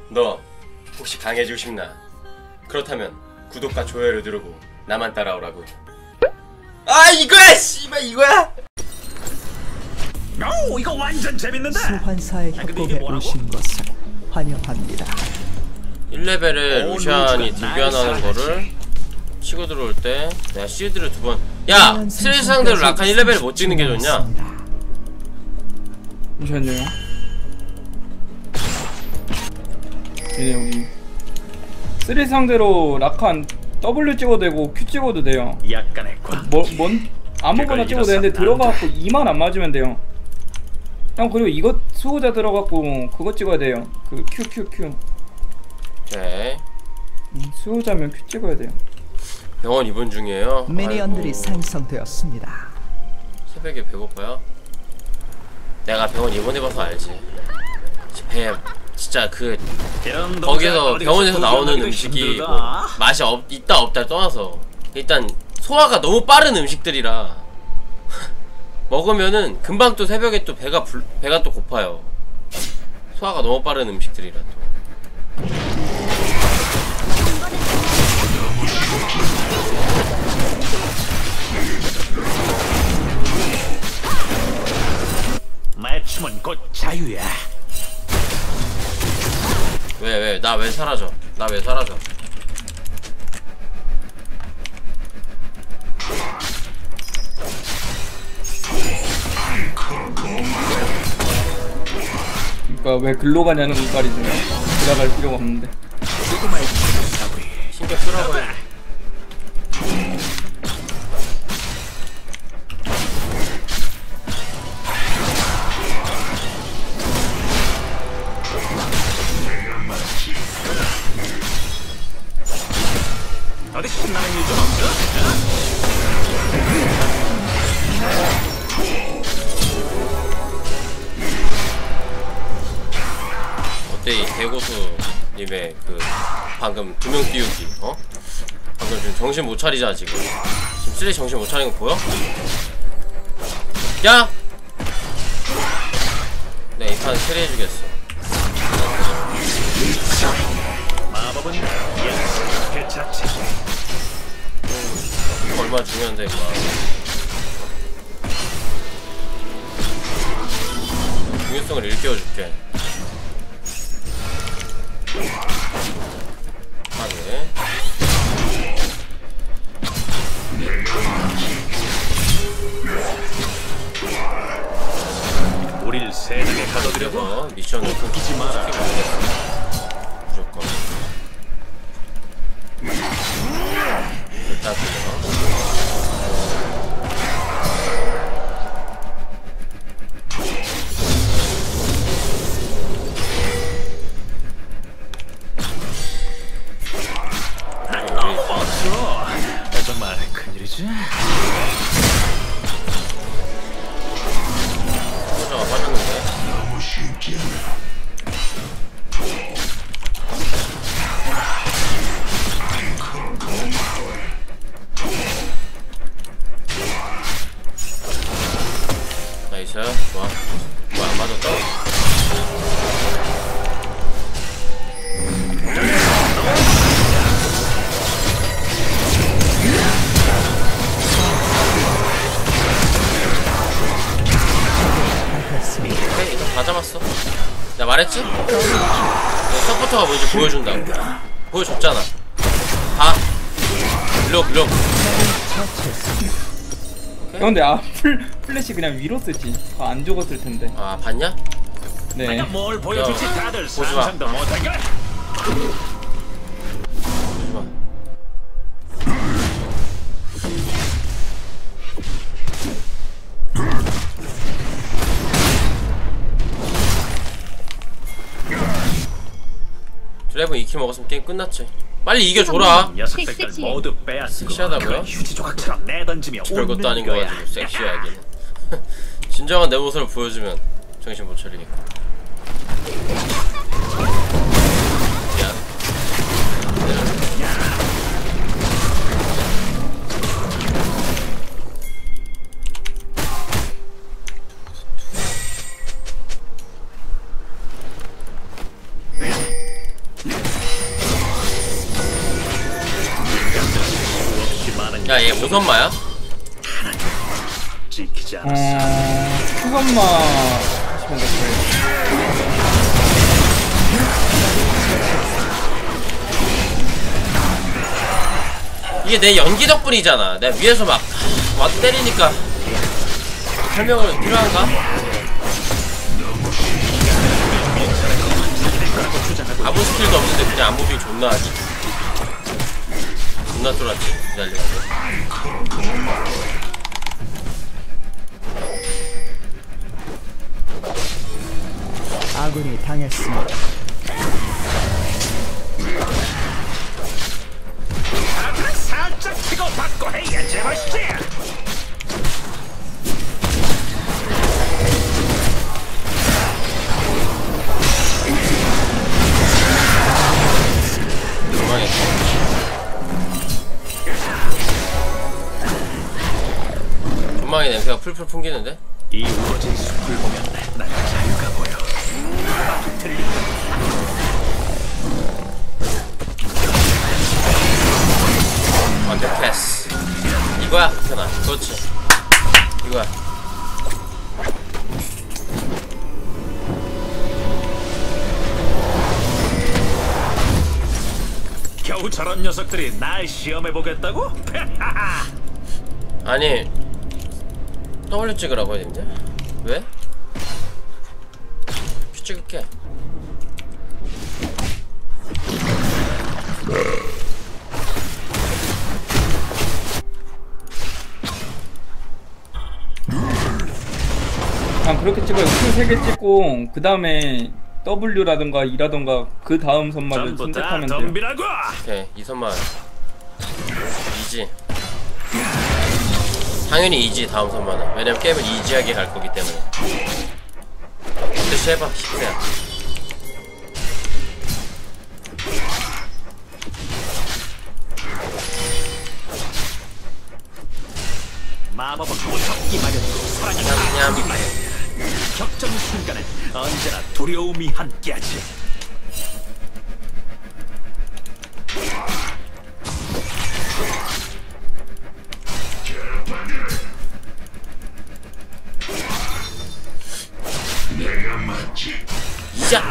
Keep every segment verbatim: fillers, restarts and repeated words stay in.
너 혹시 강해지고 싶나? 그렇다면 구독과 좋아요를 누르고 나만 따라오라고. 아 이거야! 씨발 이거야! 오 이거 완전 재밌는데? 소환사의 협곡에 오신 것을 환영합니다. 일 레벨에 루시안이 딜교환하는 거를 치고 들어올 때 내가 실드를 두 번. 야! 스트레스 상대로 라칸 일 레벨을 못 찍는 게 좋냐? 잠시만요. 얘네 여기 스트레스 상대로 라칸 W 찍어도 되고 Q 찍어도 돼요. 약간의 관. 뭐, 뭔 아무거나 찍어도 되는데 들어가갖고 이만 안 맞으면 돼요. 형 그리고 이거 수호자 들어갖고 그거 찍어야 돼요. 그 Q Q Q. 오케이. 음, 수호자면 Q 찍어야 돼요. 병원 입원 중이에요. 미니언들이 아이고. 생성되었습니다. 새벽에 배고파요? 내가 병원 입원해봐서 알지. 배 진짜 그 거기서 병원에서 나오는 음식이 뭐 맛이 없, 있다 없다 떠나서 일단 소화가 너무 빠른 음식들이라 먹으면은 금방 또 새벽에 또 배가 불, 배가 또 고파요. 소화가 너무 빠른 음식들이라 또. 맞춤은 곧 자유야. 왜 왜 나 왜 사라져? 나 왜 사라져? 그러니까 왜 글로 가냐는 이빨이죠. 들어갈 필요가 없는데. 신경 쓰라고 해. 어디 신나는 일 좀 없어? 어때 이 대고수님의 그 방금 두 명 띄우기 어? 방금 지금 정신 못 차리자 지금. 지금 쓰레기 정신 못 차리는 거 보여? 야! 네, 이 판 처리해주겠어. 마법은 그 자체. 얼마나 중요한데 이거. 중요성을 일깨워줄게. 하게. 우릴 세상에 가둬들여서 미션을 웃기지 마라. 무조건. 일단 그거. 정말 큰일이지? 소자가 빠졌는데? 너무 쉽지 않아. 나이스. 좋아. 뭐 안 맞았다? 오케이, 이거 다 잡았어. 내가 말했지? 서포터가 뭔지 보여준다고. 보여줬잖아. 봐. 글록 글록. 근데 아 플, 플래시 그냥 위로 쓰지. 더 안 죽었을 텐데. 아 봤냐? 네. 내가 뭘 보여줄지 다들 보지마. 상상도 못할걸? 보지마. 드래곤 이 킬 먹었으면 게임 끝났지. 빨리 이겨줘라. 녀석들 모두 빼앗고 섹시하다고요? 휴지 조각처럼 내던지며 별것도 아닌 거 거야. 가지고 섹시하게. 진정한 내 모습을 보여주면 정신 못 차리겠고. 미안. 야, 얘 오선마야? 지키지 어... 않았어. 추선마 하시면 될 거예요. 이게 내 연기 덕분이잖아. 내가 위에서 막 와도 때리니까 설명은 필요한가? 아무 스킬도 없는데 그냥 안무빙 존나 하지. 존나 쫄았지. 기다려가지고. 아군이 당했습니다. 앞으로 살짝 치고 받고 해야 제맛이지. 전망의 냄새가 풀풀 풍기는데? 이 우거진 숲을 보면 난 자유가 보여. 틀린다. 완벽 패스. 이거야, 극현아. 그렇지. 이거야. 겨우 저런 녀석들이 날 시험해보겠다고? 아니 W 찍으라고 해야 되는데? 왜? 큐 찍을게. 그냥 그렇게 찍어요. 큐 세 개 찍고 그 다음에 W라든가 E라든가 그 다음 선마를 전부 다 선택하면 돼요. 덤비라고. 오케이, 이선만 이지. 당연히 이지 다음 선만은. 왜냐면 게임은 이지하게 갈 거기 때문에. 근데 해봐, 십세야. 마법은 무섭기 마련이고 사랑이 냠냠. 아프기 마련이야. 격전 순간엔 언제나 두려움이 함께하지. 내가 맞지. 자.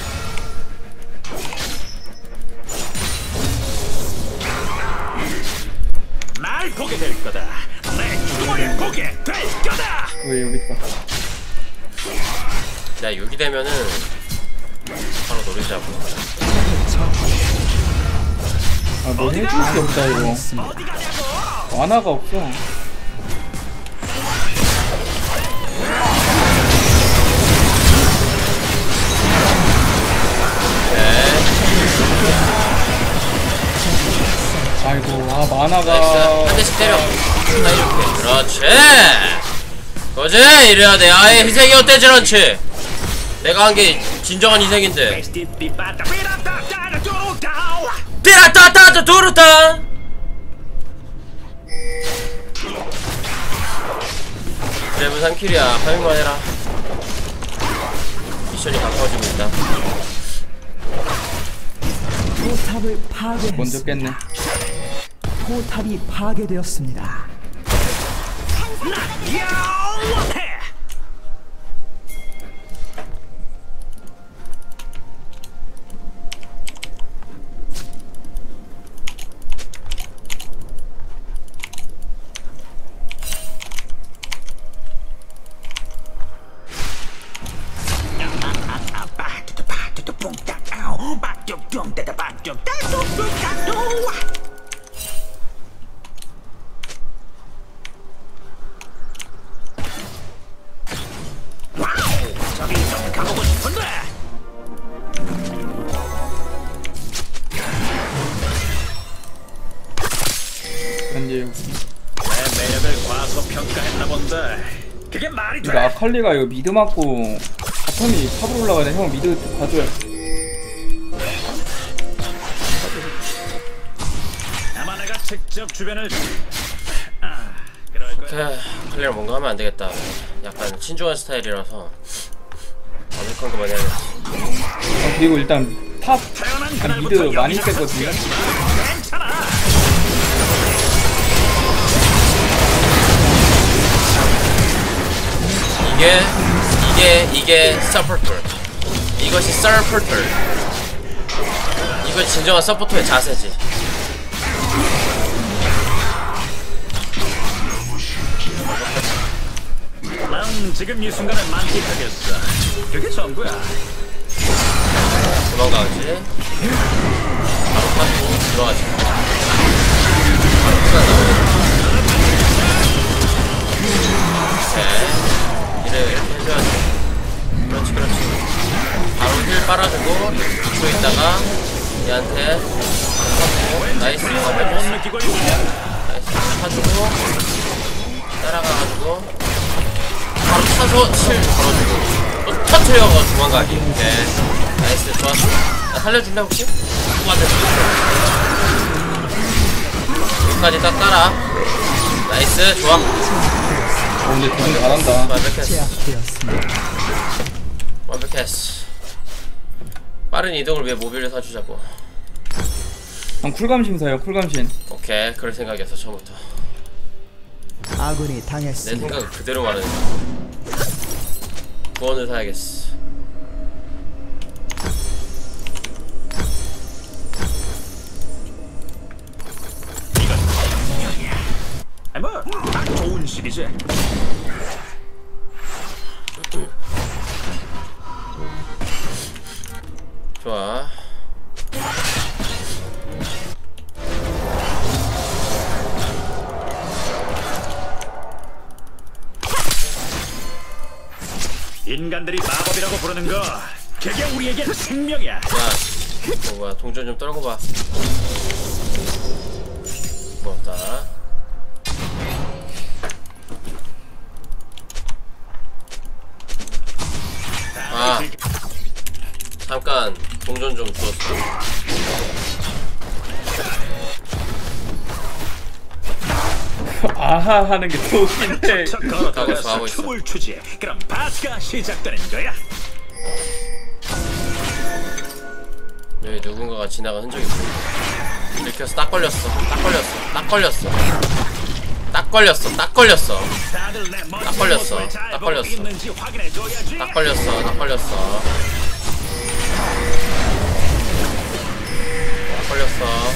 날 보게 될 거다. 내 죽음을 보게 될 거다. 왜 여기 있다. 나 여기 되면은 바로 노리자고. 아, 뭐 해줄 게 없다 이거. 어디 가냐고. 만화가 없어. 아이고, 아 만화가. 나이스. 한 대씩 때려. 나 이렇게. 그렇지. 그지? 이래야 돼. 아예 희생이 어때지 않지? 내가 한 게 진정한 희생인데. 띠라따따따 두루따. 그래도 삼 킬이야. 파밍만 해라. 미션이 가까워지고 있다. 포탑을 파괴했습니다. 먼저 깼네. 포탑이 파괴되었습니다. 저기 좀 가보고 싶은데. 현재 여기. 내 매력을 과소평가했나 본데. 그게 말이 돼? 이거 아칼리가 이거 미드 맞고 바텀이 탑으로 올라가네. 형 미드 가줘야. 아마 내가 직접 주변을. 아, 그럴 거야. 오케이. 클리어 뭔가 하면 안 되겠다. 약간 신중한 스타일이라서 완벽한 거만 해야겠다. 아, 그리고 일단 탑 태어난 미드 그날부터 많이 여기서 뺐거든요. 괜찮아. 이게 이게 이게 서포터. 이것이 서포터. 이건 진정한 서포터의 자세지. 난 지금 이 순간을 만끽하겠어. 그게 전부야. 도망가야지. 바로 타고 들어가지. 바로 후가 나오네. 오케이. 이래 이렇게 해줘야지. 그렇지 그렇지. 바로 힐 빨아주고 이 초 있다가 얘한테 타고 나이스. 못 느끼고 있냐? 나이스. 타주고 따라가가지고 바로 타서 칠 걸어주고 또 터트려가 도망가기. 오케이. 나이스. 좋았어. 나 살려준다 혹시? 누구한테 여기까지 딱 따라. 나이스. 좋아. 어 근데 두분 잘한다. 완벽했어. 제압되었습니다. 완벽했어. 빠른 이동을 위해 모빌을 사주자고. 형 쿨감신 사요 쿨감신. 오케이. 그럴 생각이었어 처음부터. 아군이 내 당했습니다. 생각을 그대로 말하는 구원을 사야겠어. 아니 뭐딱 좋은 시기지. 좋아. 인간들이 마법이라고 부르는 거 그게 우리에겐 생명이야. 야, 뭐 뭐야 동전 좀 떨고 봐. 고맙다. 아, 잠깐 동전 좀 주웠어. 아하 하는 게 또 웃긴데. 척 하고 있어, 걸어가서 하고 있어. 춤을 추지. 그럼 파티가 시작되는 거야. 여기 누군가가 지나간 흔적이 보여. 들켜서 딱 걸렸어. 딱 걸렸어. 딱 걸렸어. 딱 걸렸어. 딱 걸렸어. 다들 내 멋진 딱 걸렸어. 모습을 잘 딱 보고 걸렸어. 있는지 확인해줘야지. 딱 걸렸어. 딱 걸렸어. 딱 걸렸어.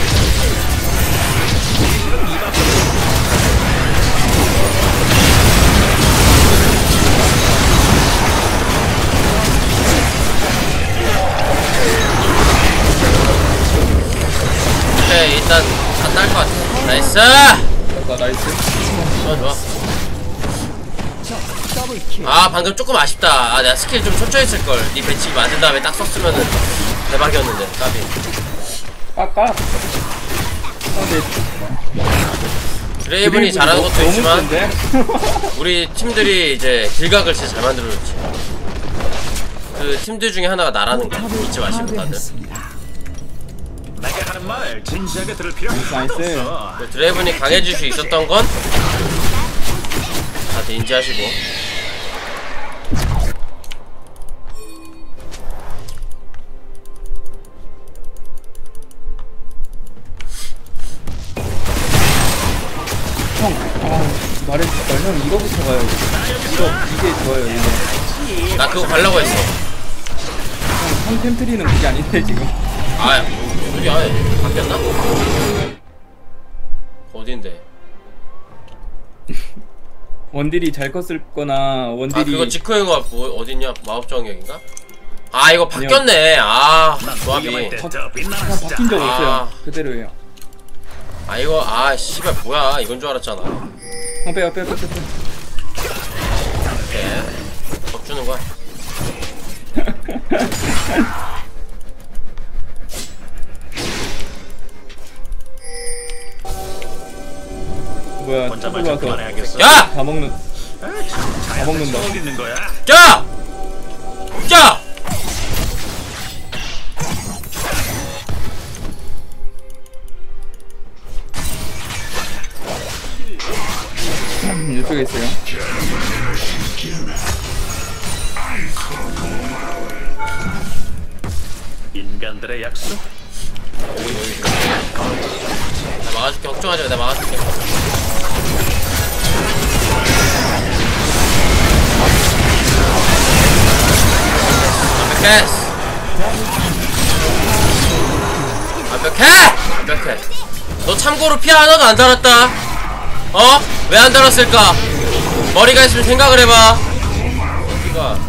오케이, 일단 다 딸 것 같아. 나이스! 나 나이스. 좋아 좋아. 더블킬. 아 방금 조금 아쉽다. 아 내가 스킬 좀 천천히 쓸걸. 니 배치기 맞은 다음에 딱 썼으면은 대박이었는데. 까비. 깎아. 아, 근데 드레이븐이 잘하는 것도 너무 있지만 센데? 우리 팀들이 이제 길각을 진짜 잘 만들어줬지. 그 팀들 중에 하나가 나라는 거 잊지 마시고 다들. 파괴했습니다. 내가 하는 말 진지하게 들을 필요 하나도 나이스. 없어. 그 드레이븐이 강해질 수 있었던 건 다들 인지하시고. 형, 아 말해줄까? 형 이거부터 가요. 이거 이게 좋아요. 이거. 나 그거 가려고 했어. 형, 형 템트리는 그게 아닌데 지금. 아 여기 아예 바뀌었나? 어딘데? 원딜이 잘 컸을 거나 아 원딜이 그거 지크형가 뭐 어딨냐? 마법정역인가? 아 이거 바뀌었네. 아 조합이. 위험할 때 더 빛나는 그냥 바뀐 적 아. 없어요. 그대로예요. 아 이거 아 씨발 뭐야 이건 줄 알았잖아. 형 빼요 빼요 빼요 빼요. 이렇게 법 주는 거야. 혼자만 뭐야 혼자만 와서 그만해야겠어. 야! 다 먹는 다 먹는다. 있는 거야. 야! 야! 음, 이쪽에 있어요. 인간들의 약속. 나 막아줄게. 걱정하지 마. 내가 막아줄게. 완벽해. 완벽해! 완벽해. 너 참고로 피 하나도 안 달았다. 어? 왜 안 달았을까? 머리가 있으면 생각을 해봐. 어디가?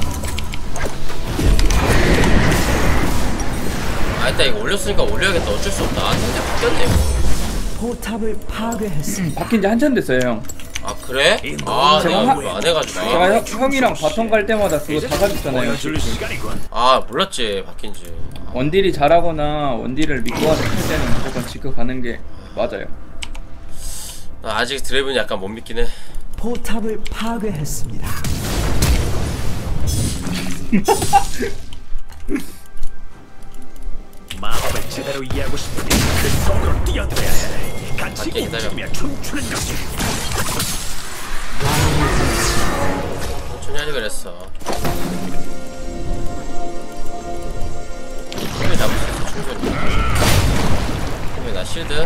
아, 일단 이거 올렸으니까 올려야겠다. 어쩔 수 없다. 아, 근데 바뀌었네, 이거. 포탑을 파괴했습니다. 바뀐 지 한참 됐어요, 형. 아, 그래? 아, 제가 내가 하- 그거 안 해가지고. 제가 형, 형이랑 바텀 갈 때마다 그거 다 가졌잖아요. 보여줄 시간이군. 아, 몰랐지, 바뀐지. 원딜이 잘하거나 원딜을 믿고 하는 때는 무조건 지크 가는 게 맞아요. 나 아직 드래곤이 약간 못 믿긴 해. 포탑을 파괴했습니다. 마법을 제대로 이해하고 싶으니 그 속으로 뛰어들어야 해. 같이 밖에 기다려. 움직이며 춤추는 거지. 천천히 하지 그랬어. 충분히 잡을 수 있어, 충분히. 충분히 나 실드.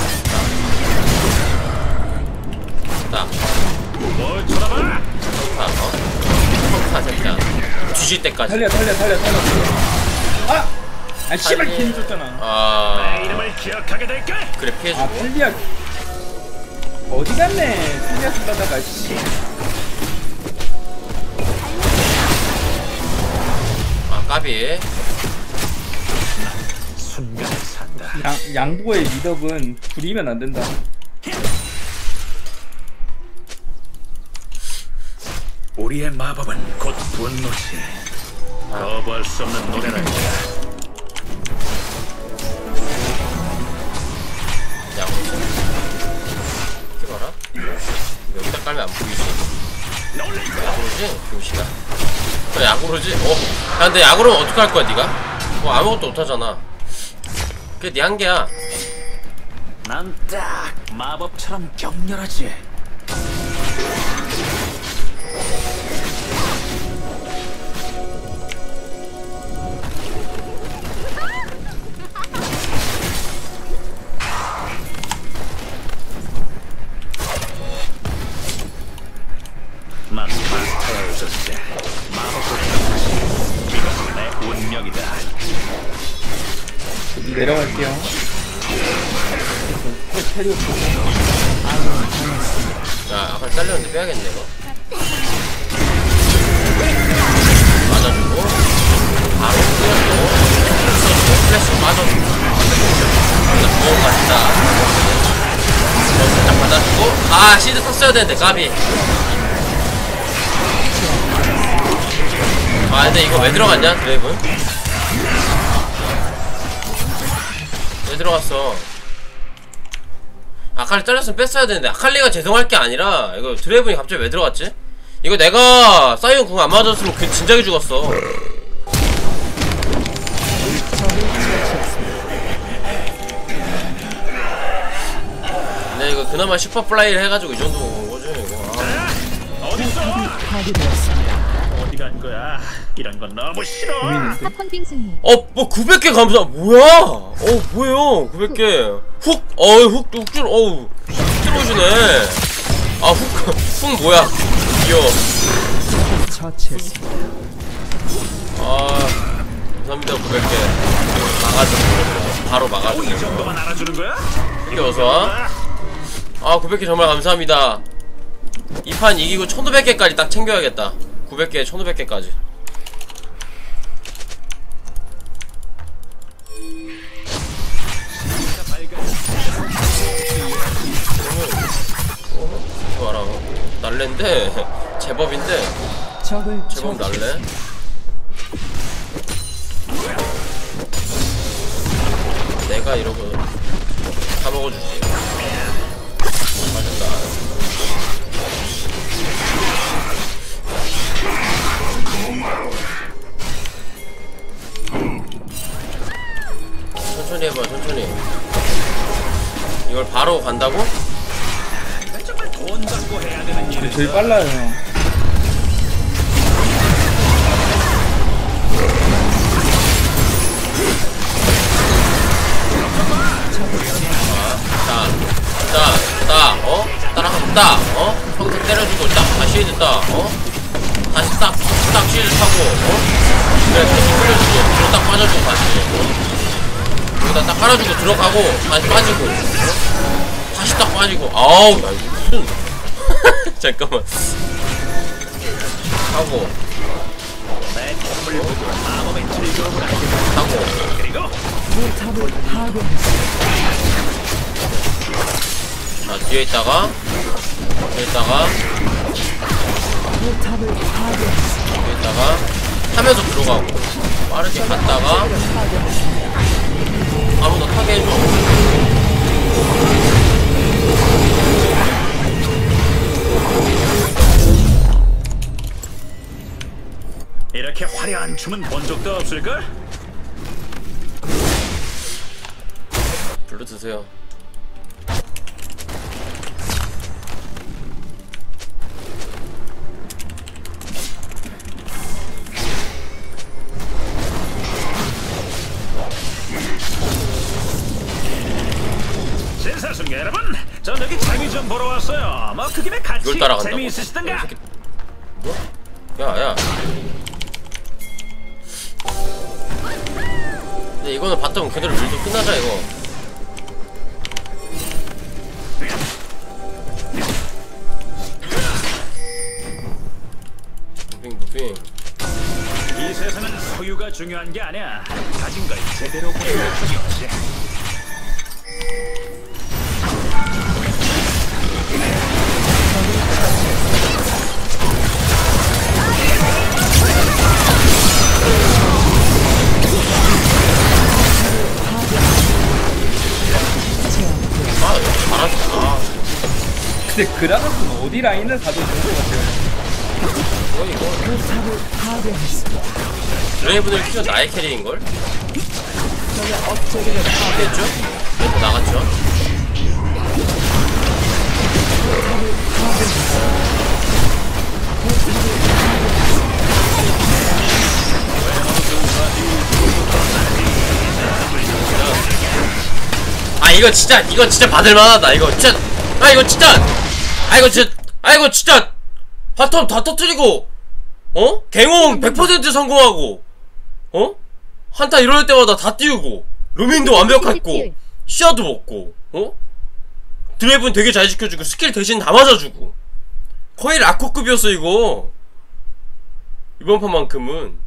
딱. 뭘 쳐다봐? 딱, 어? 펑타, 진짜. 뒤질 때까지. 달려 달려 달려 달려. 아! 아 씨발 긴 줬잖아. 내 아. 이름을 기억하게 될까? 그래, 아 피해주고. 텔리아 어디 갔네? 텔리아 쓰다가 씨. 아, 까비. 순간을 산다. 양 양보의 미덕은 부리면 안 된다. 우리의 마법은 곧 분노시. 거부할 수 없는 노래랄까. 야구. 이렇게 봐라. 여기다 깔면 안 보이지. 야구로지? 교시가. 그래, 야구로지? 어. 야, 근데 야구로면 어떡할 거야, 니가? 뭐 아무것도 못하잖아. 그게 네 한계야. 난 딱 마법처럼 격렬하지. 난 마스터의 존재. 마법을 이건 내 운명이다. 내려갈게요. 텔리아 야, 아까 잘렸는데 빼야겠네, 이거. 맞아주고. 바로 뛰어주고. 써주고. 플래시 맞아주고. 일단 보험 같다. 너 살짝 받아주고. 아, 시드 탔어야 되는데, 까비. 아, 근데 이거 왜 들어갔냐, 드래곤? 왜 들어갔어? 아칼리 잘렸으면 뺐어야 되는데, 아칼리가 죄송할 게 아니라 이거 드래곤이 갑자기 왜 들어갔지? 이거 내가 사이온 궁 안 맞았으면 그 진작에 죽었어. 근데 이거 그나마 슈퍼플라이를 해가지고 이 정도 온 거지 이거. 아. 어딨어? 파괴되었습니다. 어디 간 거야? 이런 건 너무 싫어. 고민인데. 팝콘 빙수님 어, 뭐 구백 개 감사. 뭐야? 어, 뭐예요? 구백 개. 훅. 어이, 훅, 훅줄. 어우. 들어오시네. 아, 훅. 훅 뭐야? 귀여워. 처치했습니다. 아, 감사합니다. 구백 개. 막아줘. 바로 막아줘. 이 정도만 알아주는 거야? 이렇게 어서. 아, 구백 개 정말 감사합니다. 이 판 이기고 천오백 개까지 딱 챙겨야겠다. 구백 개, 천오백 개까지. 어, 봐라. 날랜데 제법인데 적을 제법 처치. 날래. 내가 이러고 다 먹어주지. 맞았다. 천천히 해봐, 천천히. 이걸 바로 간다고? 정말 돈 받고 해야 되는 일을. 제일 빨라요, 형. 자, 자, 따, 어? 따라가면 따, 어? 평타 때려주고, 딱, 다시 헤드 따, 어? 다시 딱, 딱 시즈 타고, 어? 그래, 다시 돌려주고, 빠져주고 다시 여기다 딱 깔아주고 들어가고 다시 빠지고 다시 딱 빠지고. 아우 야 이거 무슨 잠깐만 하고 하고 포탑을 파괴했습니다. 자 뒤에 있다가 뒤에 있다가 포탑을 파괴했습니다. 뒤에 있다가 하면서 들어가고 빠르게 갔다가 바로 너 타게 해줘. 이렇게 화려한 춤은 본 적도 없을걸? 불러 드세요. 신사숙녀 여러분, 전 여기 재미 좀 보러 왔어요. 뭐 그 김에 같이 이걸 따라간다고? 재미있으시던가? 뭐? 야야. 근데 이거는 바텀 그대로 밀도 끝나자 이거. 무빙 무빙. 이 세상은 소유가 중요한 게 아니야. 가진 걸 제대로 보는 게 중요하지. 아 잘하셨다. 근데 그라가스는 어디 라인을 가도 좋은 것 같아요. 포탑을 파괴했습니다. 드레이븐을 키워 나의 캐리인걸? 적의 업체계를 깼죠? 네, 나갔죠? 아 이거 진짜 이거 진짜 받을만하다. 이거 진짜 아 이거 진짜 아 이거 진짜 아 이거 진짜 바텀 다 터뜨리고 어? 갱홍 백 퍼센트 성공하고 어? 한타 이럴 때마다 다 띄우고 루민도 완벽했고 시야도 먹고 어? 드랩은 되게 잘 지켜주고 스킬 대신 다 맞아주고 거의 라코급이었어 이거 이번 판만큼은.